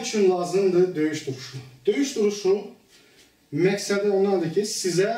üçün lazımdır döyüş duruşu? Döyüş duruşu məqsədi ondandır ki, sizə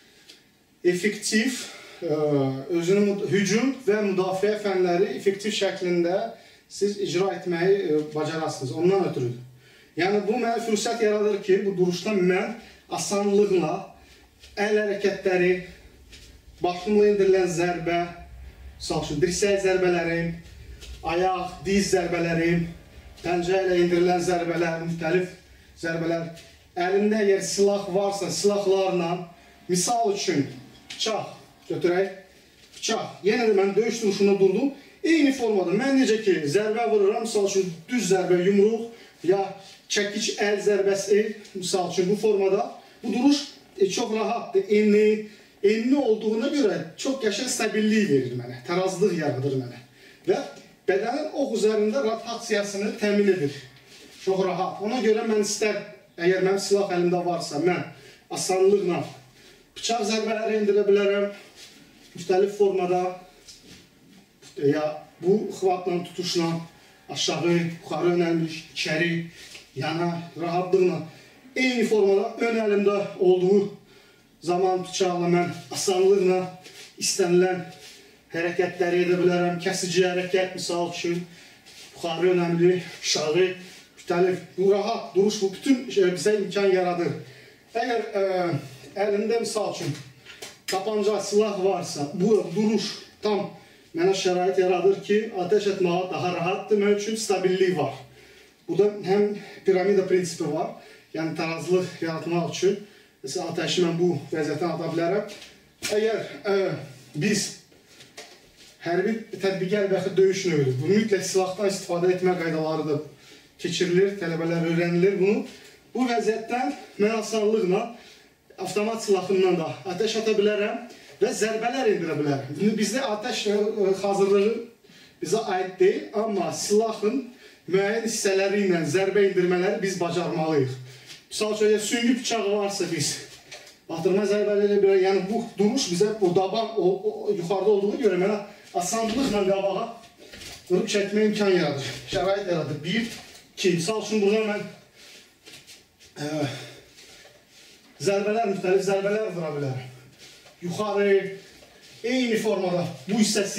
effektiv özünün hücum və müdafiə fənləri effektiv şəklində siz icra etməyi bacarasınız. Ondan ötürüdür. Yəni, bu mənə fürsət yaradır ki, bu duruşda mən asanlıqla əl hərəkətləri, başımla indirilən zərbə, dirsək zərbələrim, ayaq, diz zərbələrim, pəncə ilə indirilən zərbələr, müxtəlif zərbələr, əlində əgər silah varsa, silahlarla, misal üçün, bıçaq götürək, bıçaq, yenə də mən döyüş duruşunda durdum, eyni formada, mən necə ki, zərbə vururam, misal üçün, düz zərbə, yumruq, ya çəkiç əl zərbəsi, misal üçün, bu formada, bu duruş çox rahatdır, enli olduğuna görə çox qəşəng stabillik verir mənə, tərazlıq yaradır mənə və bədənin ox üzərində rotasiyasını təmin edir. Çox rahat. Ona görə mən istər, əgər mənim silah əlimdə varsa, mən asanlıqla bıçaq zərbələri indirə bilərəm, müxtəlif formada, ya bu xvatla, tutuşla, aşağı, yuxarı önəlmiş, içəri, yana, rahatlıqla, eyni formada ön əlimdə olduğu zaman bıçaqla mən asanlıqla istənilən hərəkətləri edə bilərəm. Kəsici hərəkət, misal üçün, yuxarı önəmli, aşağı, müxtəlif, bu rahat duruş, bu bütün bizə imkan yaradır. Əgər əlində, misal üçün, tapanca, silah varsa, bu duruş tam mənə şərait yaradır ki, ateş etməyə daha rahatdır, mən üçün stabillik var. Burada həm piramida prinsipi var, yəni tarazlıq yaratmaq üçün. Mesela ateşi mən bu vəziyyətdən ata bilərəm. Əgər biz hərbi tətbiqi əlbəxi döyüş növüdür. Bu mütləq silahdan istifadə etmə qaydaları da keçirilir, tələbələr öyrənilir bunu. Bu vəziyyətdən mən asanlıqla avtomat silahından da ateş ata bilərəm və zərbələr indirə bilərəm. Bizdə ateş hazırlığı bizə aid deyil, amma silahın müəyyən hissələri ilə zərbə indirmələri biz bacarmalıyıq. Misal üçün, süngü bıçağı varsa biz batırma zərbələri belə, yəni bu duruş bizə o daban yuxarıda olduğuna görə mənə asanlıqla qabağa vurub çəkmə imkan yaradır, şərait yaradır. 1, 2, misal üçün burada mən müxtəlif zərbələr vura bilərəm. Yuxarı, eyni formada bu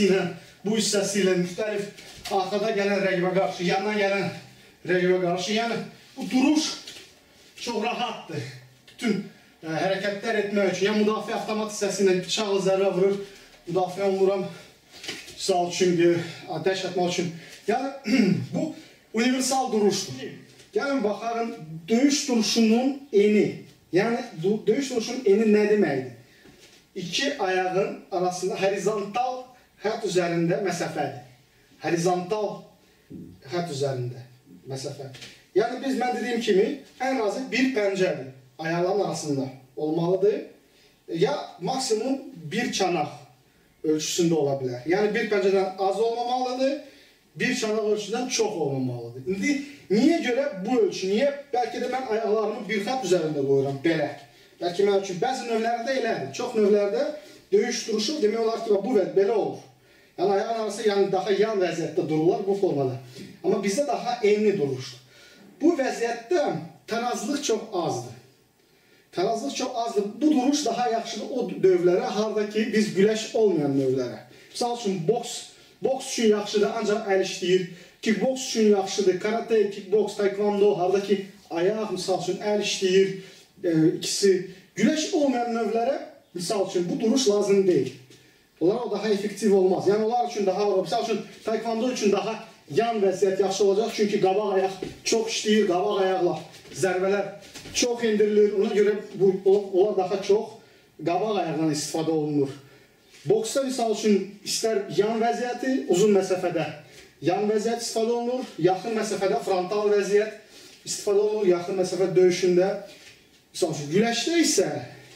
hissəsi ilə müxtəlif arxada gələn rəqibə qarşı, yandan gələn rəqibə qarşı, yəni bu duruş çox rahatdır. Bütün hərəkətlər etmək üçün, yəni müdafiə avtomat hissəsində bıçaqla zərbə vurur, müdafiə oluram, misal üçün, ateş etmək üçün. Yəni, bu universal duruşdur. Gəlin, baxarım, döyüş duruşunun eni, yəni döyüş duruşunun eni nə deməkdir? İki ayağın arasında horizontal xət üzərində məsafədir. Horizontal xət üzərində məsafə. Yəni, mən dediyim kimi, ən azı bir pəncədir ayaqların arasında olmalıdır. Ya maksimum bir çanaq ölçüsündə ola bilər. Yəni, bir pəncədən az olmamalıdır, bir çanaq ölçüdən çox olmamalıdır. İndi, niyə görə bu ölçü? Niyə? Bəlkə də mən ayaqlarımı bir xət üzərində qoyuram, belə. Bəlkə mən üçün, bəzi növlərdə elədir. Çox növlərdə döyüş duruşu demək olar ki, bu belə olur. Yəni, ayağın arası daha yan vəziyyətdə dururlar bu formada. Amma bizdə daha enli duruşdur. Bu vəziyyətdə tərazlıq çox azdır. Tərazlıq çox azdır. Bu duruş daha yaxşıdır o dövlərə, haradakı biz güləş olmayan növlərə. Misal üçün, boks üçün yaxşıdır, ancaq əl işləyir. Kickboks üçün yaxşıdır, karate, kickboks, taekwondo, haradakı ayaq, misal üçün, əl işləyir. İkisi güləş olmayan növlərə, misal üçün, bu duruş lazım deyil. Onlara o daha effektiv olmaz. Yəni, onlar üçün daha, misal üçün, taekwondo üçün daha yan vəziyyət yaxşı olacaq, çünki qabaq ayaq çox işləyir, qabaq ayaqla zərbələr çox indirilir, ona görə onlar daha çox qabaq ayaqdan istifadə olunur. Boksda misal üçün istər yan vəziyyəti, uzun məsafədə yan vəziyyət istifadə olunur, yaxın məsafədə frontal vəziyyət istifadə olunur, yaxın məsafə döyüşündə. Misal üçün, güləşdə isə,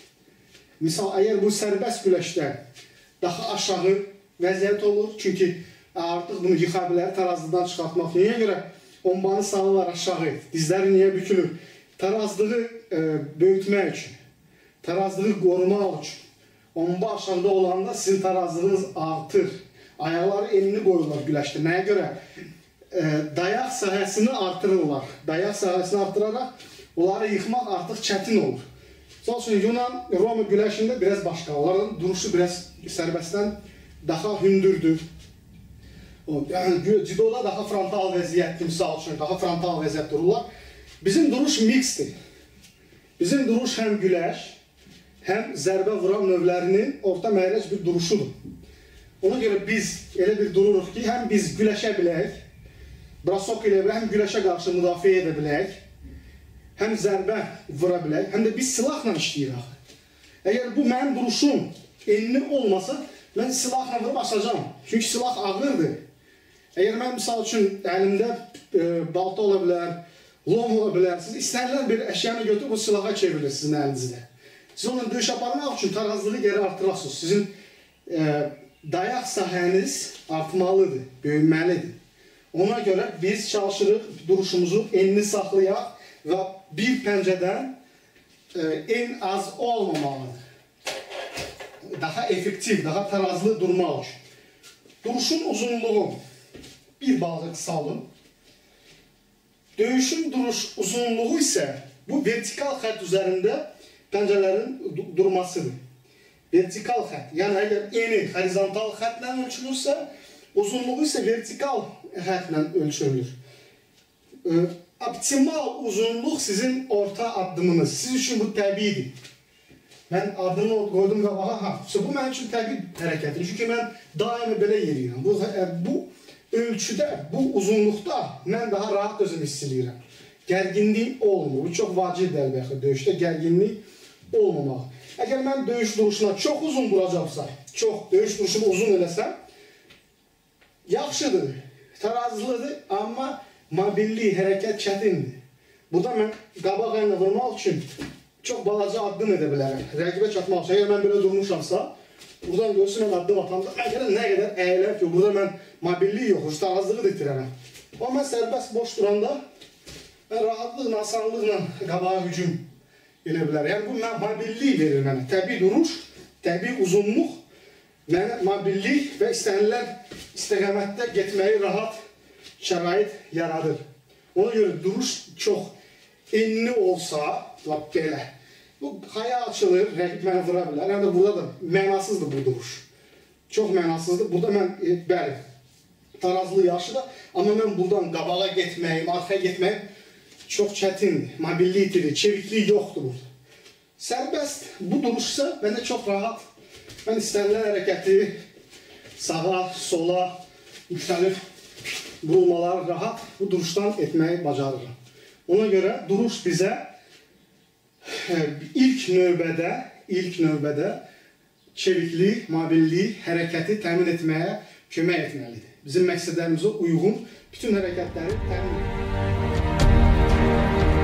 misal, əgər bu sərbəst güləşdə daha aşağı vəziyyət olur, çünki artıq bunu yıxa bilər, tarazlıdan çıxartmaq. Niyə görə? Ombanı salırlar aşağı, dizləri niyə bükülür? Tarazlığı böyütmək üçün, tarazlığı qorumaq üçün. Omba aşağıda olanda sizin tarazlığınız artır. Ayaqları enini qoyurlar güləşdə. Nəyə görə? dayaq sahəsini artırırlar. Dayaq sahəsini artıraraq onları yıxmaq artıq çətin olur. Misal üçün, Yunan-Roma güləşində biraz başqa. Onların duruşu biraz sərbəstdən daha hündürdür. Yəni, cidoda daha frontal vəziyyətdir, misal üçün, daha frontal vəziyyət dururlar. Bizim duruş miksdir. Bizim duruş həm güləş, həm zərbə vuran növlərinin orta məhrəc bir duruşudur. Ona görə biz elə bir dururuq ki, həm biz güləşə bilək, brasok ilə bilək, həm güləşə qarşı müdafiə edə bilək, həm zərbə vura bilək, həm də biz silahla işləyirək. Əgər bu mənim duruşum enli olmasa, mən silahla vurub asacam. Çünki silah ağırdır. Əgər mən misal üçün əlimdə balta ola bilər, lom ola bilər, siz istənilən bir əşyanı götürüb o silaha çevrilir sizin əlinizdə. Siz onunla döyüş aparmaq üçün tarazlığı geri artırasınız. Sizin dayaq sahəniz artmalıdır, böyünməlidir. Ona görə biz çalışırıq duruşumuzu enli saxlayaq və bir pəncədən en az olmamalıdır. Daha effektiv, daha tarazlı durmaq üçün. Duruşun uzunluğu bir balaca qısalın. Döyüşün duruş uzunluğu isə bu vertikal xətt üzərində pəncələrin durmasıdır. Vertikal xətt, yəni əgər eni horizontal xəttlə ölçülürsə, uzunluğu isə vertikal xəttlə ölçülür. Optimal uzunluq sizin orta addımınız. Siz üçün bu təbiidir. Mən adını qoydum qabağa, bu mənim üçün təbii hərəkətir. Çünki mən daimi belə yeriyəm. Bu ölçüdə, bu uzunluqda mən daha rahat özümü hiss edirəm. Gərginlik olmur. Bu çox vacibdir əlbəttə döyüşdə gərginlik olmamaq. Əgər mən döyüş duruşuna çox uzun vuracaqsa, döyüş duruşumu uzun eləsəm, yaxşıdır, tarazlıdır, amma mobillik, hərəkət çətindir. Burada mən qabaq əllə vurmaq üçün çox balaca addım edə bilərəm. Rəqibə çatmaq üçün. Əgər mən belə durmuşamsa, buradan görürsün, mən addım atamda, nə qədər əyilər ki, burada mən mobillik yoxdur, tarazlığı da itirərəm. Amma mən sərbəst boş duranda, mən rahatlıqla, asanlıqla qabağa hücum elə bilər. Yəni, bu mobillik verir mənə. Təbii duruş, təbii uzunluq mənə mobillik və istənilən istiqamətdə getməyi rahat şərait yaradır. Ona görə duruş çox enli olsa, belə, bu haya açılır, rəqib mənə vura bilər. Yəni, burada da mənasızdır bu duruş. Çox mənasızdır. Burada mən, bəli, tarazlı yaxşıdır, amma mən buradan qabağa getməyim, arxaya getməyim çox çətindir. Mobillik itirir, çeviklik yoxdur burada. Sərbəst bu duruşsa, mənə çox rahat. Mən istənilən hərəkəti sağa, sola, müxtəlif vurulmaları rahat bu duruşdan etməyi bacarırım. Ona görə duruş bizə ilk növbədə çeviklik, mobillik, hərəkəti təmin etməyə kömək etməlidir. Bizim məqsədlərimizə uyğun bütün hərəkətləri təmin etməlidir.